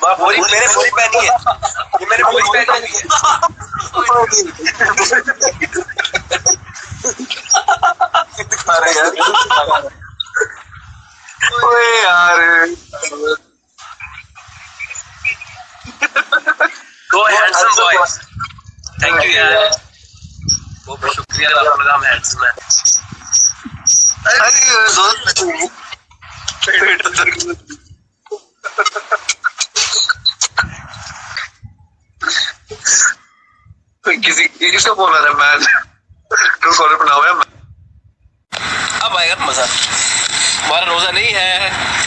मेरे पूरी पहनी है, ये मेरे पूरी पहनी है। अरे यार ओए यार go handsome boys, thank you यार, बहुत शुक्रिया आपका, नाम हैंडसम है। किसी किसको बोल रहा है मैं तो कॉलर बनाओ है। अब आएगा मजा, हमारा रोजा नहीं है।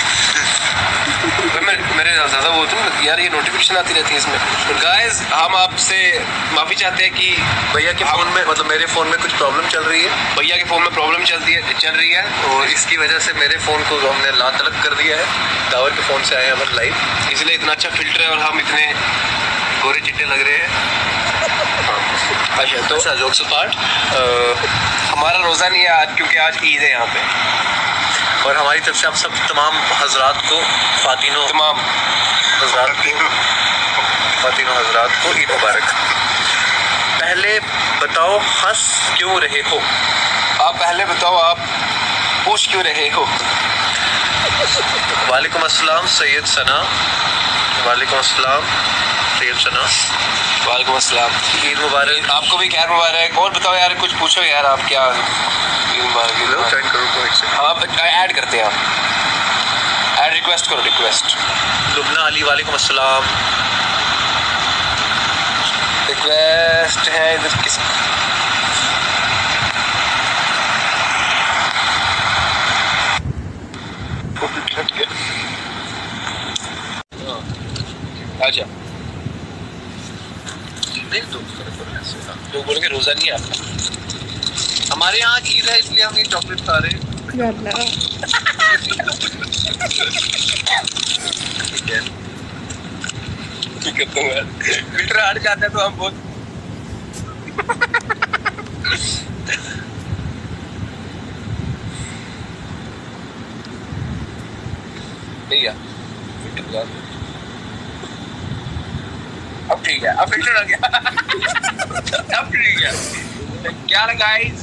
मेरे ज्यादा वो तो यार ये नोटिफिकेशन आती रहती है इसमें। गाइस हम आपसे माफी चाहते हैं कि भैया के फोन में, मतलब मेरे फोन में कुछ प्रॉब्लम चल रही है, भैया के फोन में प्रॉब्लम चल रही है और इसकी वजह से मेरे फोन को हमने लातलक कर दिया है। दावर के फोन से आए हैं हम लाइव, इसलिए इतना अच्छा फिल्टर है और हम इतने गोरे चिट्टे लग रहे हैं। अच्छा तो जोक से पार्ट, हमारा रोज़ा नहीं है आज क्योंकि आज ईद है यहाँ पे, और हमारी तरफ से आप सब तमाम हजरात को तमाम हजरात को ईद मुबारक। पहले बताओ हंस क्यों रहे हो? आप पहले बताओ आप पूछ क्यों रहे हो? वालेकुम अस्सलाम सैयद सना, वालेकुम अस्सलाम सैयद सना, वालेकुम अस्सलाम, ईद मुबारक। आपको भी खैर मुबारक। और बताओ यार कुछ पूछो यार, आप क्या ईद मुबारक ज्वाइन करो? हाँ ऐड करते हैं, आप ऐड रिक्वेस्ट करो, रिक्वेस्ट। लुबना अली वालेकुम अस्सलाम, रिक्वेस्ट है इधर किस अच्छा तो बोलेंगे रोजा नहीं है आपका। हमारे यहाँ ईद है इसलिए हम ये चॉकलेट खा रहे हैं। फिल्टर हट जाता है तो हम बहुत नहीं है। अब ठीक है, अब फिल्टर आ गया। अब ठीक है। क्या ना गाइस,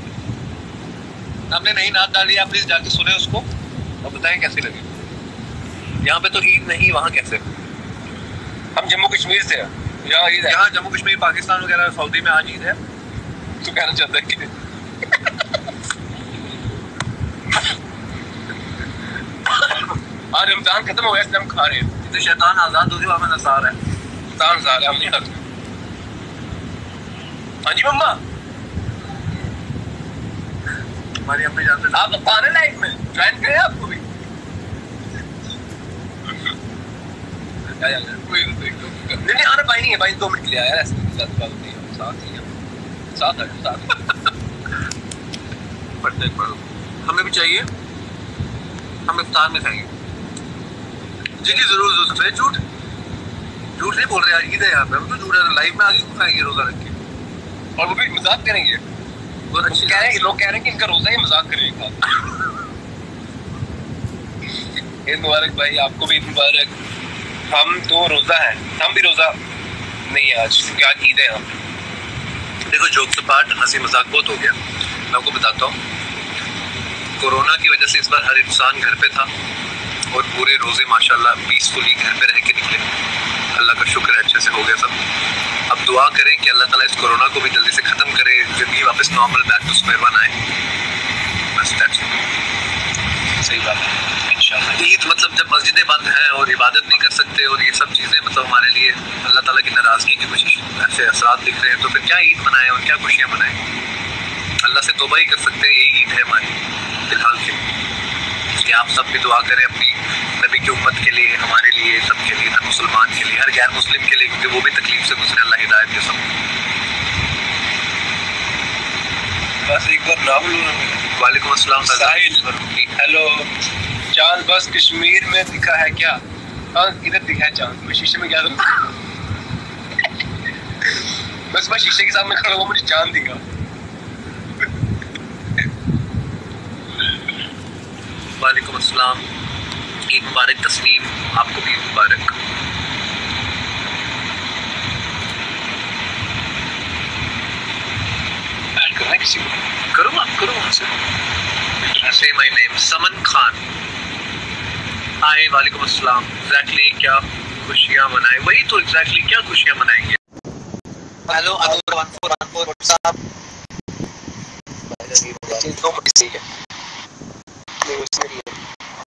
हमने नई नात डाली, आप प्लीज जाके सुने उसको और बताएं कैसी लगी। यहाँ पे तो ईद नहीं, वहाँ कैसे? हम जम्मू कश्मीर से हैं, यहाँ ईद है। यहाँ जम्मू कश्मीर पाकिस्तान वगैरह सऊदी में आज ईद है। तो कहना चाहता है कि आज रमजान खत्म हो गया इसलिए हम खा रहे हैं। तो शैतान आजाद हो गया, हमें नसार है, शैतान आजाद है, हम नहीं खाते। हाँ जी मम्मा, हमारी अम्मी जानते आप खाने लाइक में ज्वाइन करें आपको भी। नहीं आना भाई, नहीं है भाई, 2 मिनट के लिए आया ऐसे साथ बात नहीं है, साथ ही है, साथ पढ़ते पढ़ो, हमें भी चाहिए, हम इफ्तार में खाएंगे। जी जी जरूर जरूर, झूठ नहीं बोल रहे यार, ईद है यहाँ पे, हम तो झूठ लाइव में आगे खाएंगे रोजा रख के, और वो भी मजाक करेंगे। बहुत अच्छी कह रहे हैं, लोग कह रहे हैं कि इनका रोजा ही मजाक करेगा। ईद मुबारक भाई, आपको भी ईद मुबारक। हम तो रोजा है, हम भी रोजा नहीं है आज क्योंकि आज ईद है यहाँ पे। देखो जोक से पार्ट, हंसी मजाक बहुत हो गया। मैं आपको बताता हूँ, कोरोना की वजह से इस बार हर इंसान घर पे था और पूरे रोजे माशाल्लाह पीसफुली घर पे रह के निकले। अल्लाह का शुक्र है, अच्छे से हो गया सब। अब दुआ करें कि अल्लाह ताला इस कोरोना को भी जल्दी से खत्म करे, जिंदगी वापस normal back to square one आए। बस सही बात है। इंशाल्लाह ईद मतलब जब मस्जिदें बंद हैं और इबादत नहीं कर सकते और ये सब चीज़ें मतलब हमारे लिए अल्लाह ताला की नाराज़गी की कुछ ऐसे असरात दिख रहे हैं, तो फिर क्या ईद मनाएं और क्या खुशियाँ मनाएं? अल्लाह से तौबा ही कर सकते हैं, यही ईद है हमारी फिलहाल के। इसलिए आप सब भी दुआ करें अपनी नबी की उम्मत के लिए, हमारे लिए, सबके लिए, हर मुसलमान के लिए, हर गैर मुस्लिम के लिए, क्योंकि वो भी तकलीफ से गुजरे। अल्लाह हिदायत दे सबको। बस एक बार नाम लो। वालेकुम अस्सलाम साहिल, हेलो। चांद बस कश्मीर में दिखा है क्या? हाँ इधर दिखा है चांद, मैं शीशे में क्या करूँ? बस मैं शीशे के सामने खड़ा हुआ, मुझे चांद दिखा। वालेकुम अस्सलाम, ईद मुबारक तस्नीम, आपको भी ईद मुबारक। Say my name, समन खान। हाय, वालेकुम अस्सलाम। एग्जैक्टली क्या खुशियाँ मनाएं? वही तो एग्जैक्टली क्या खुशियाँ मनाएंगे? Hello Anoor 1414 WhatsApp. चीज तो बड़ी सही है। नहीं उसमें नहीं है।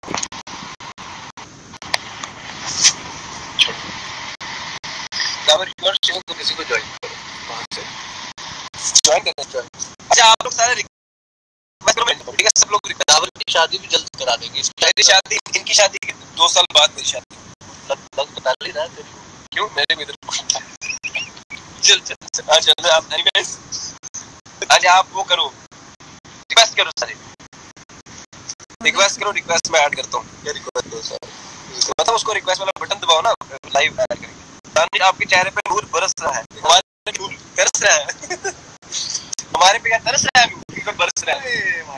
दावर रिक्वेस्ट चाहिए तो किसी को ज्वाइन करो। वहाँ से ज्वाइन करना चाहिए। अच्छा आप लोग सारे ठीक है, सब लोग दावर की शादी भी जल्द करा देंगे। मेरी शादी, इनकी शादी के 2 साल बाद मेरी शादी। लग बता ले रहा है क्यों? मेरे भी इधर चल आज आप आज आप वो करो, रिक्वेस्ट करो सारे, रिक्वेस्ट करो, रिक्वेस्ट में ऐड करता हूँ। क्या रिक्वेस्ट करो सर? मतलब उसको रिक्वेस्ट वाला बटन दबाओ ना, लाइव ऐड करेंगे। आपके चेहरे पे नूर बरस रहा है, हमारे पे नूर तरस रहा है। हमारे पे क्या तरस रहा है? नूर बरस रहा है।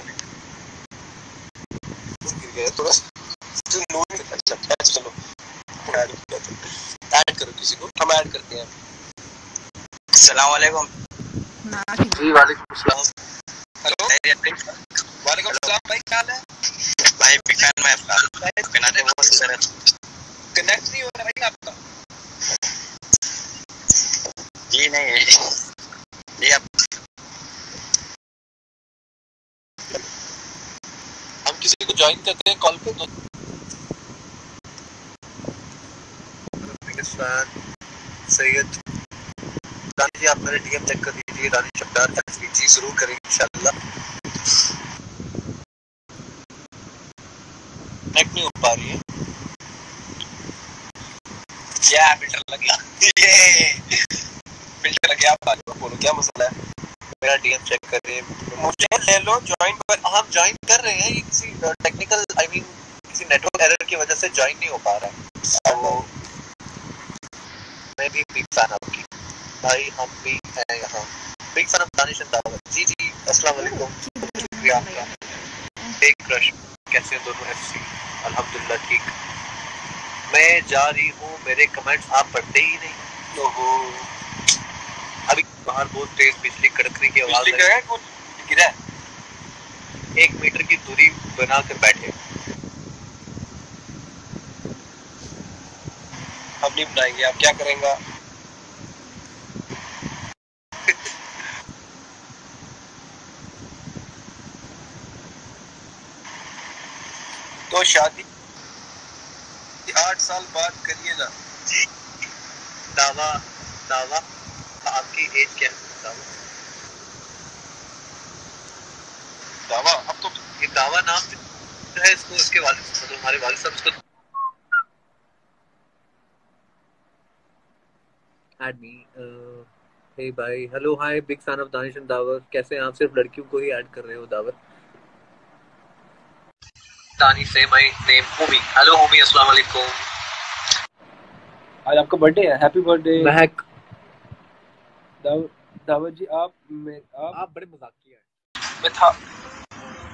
गिर गया थोड़ा तो नूर। अच्छा चलो ऐड करो किसी को, हम ऐड करते हैं। अस्सलाम वालेकुम। जी वालेकुम अस्सलाम। हेलो वालेकुम अस्सलाम भाई, क्या हाल है भाई? पिकान में आपका बिना तो बहुत सारा कनेक्ट नहीं हो रहा भाई आपका। जी नहीं जी, आप हम किसी को ज्वाइन करते हैं कॉल पे तो सैयद दानिश जी, आप मेरे डीएम चेक कर दीजिए। दानिश अब्दार जी जरूर करेंगे इंशाल्लाह। कनेक्ट नहीं हो पा रही है। क्या फिल्टर लग गया? ये फिल्टर लग गया। आप बोलो क्या मसला है? मेरा डीएम चेक कर रहे हैं। मुझे ले लो ज्वाइन पर। हम ज्वाइन कर रहे हैं, ये किसी टेक्निकल किसी नेटवर्क एरर की वजह से ज्वाइन नहीं हो पा रहा है। तो मैं भी बिग फैन आपकी भाई, हम भी हैं यहाँ। Big fan of Danish and Dawar. जी जी अस्सलाम वालेकुम। शुक्रिया आपका। एक क्रश कैसे दोनों एफसी? अल्हम्दुलिल्लाह ठीक। मैं जा रही हूँ, मेरे कमेंट्स आप पढ़ते ही नहीं। तो वो अभी बाहर बहुत तेज बिजली कड़कने की आवाज है। 1 मीटर की दूरी बनाकर बैठे। अब नहीं बनाएंगे, आप क्या करेंगे? तो शादी 8 साल बाद करिए ना जी। दावा दावा आपकी एज क्या है? दावा अब तो ये दावा नाम है इसको, इसके वालिद मतलब हमारे वालिद साहब इसको ऐड मी। हे भाई, hello hi, big fan of Danish and Dawar. कैसे हैं आप? सिर्फ लड़कियों को ही ऐड कर रहे हो दावर। दानी से my name Homi. Hello Homi, अस्सलाम वालेकुम। आज आपका बर्थडे है, हैप्पी बर्थडे महक। दावर जी। आप बड़े मजाकिया हैं। मैं था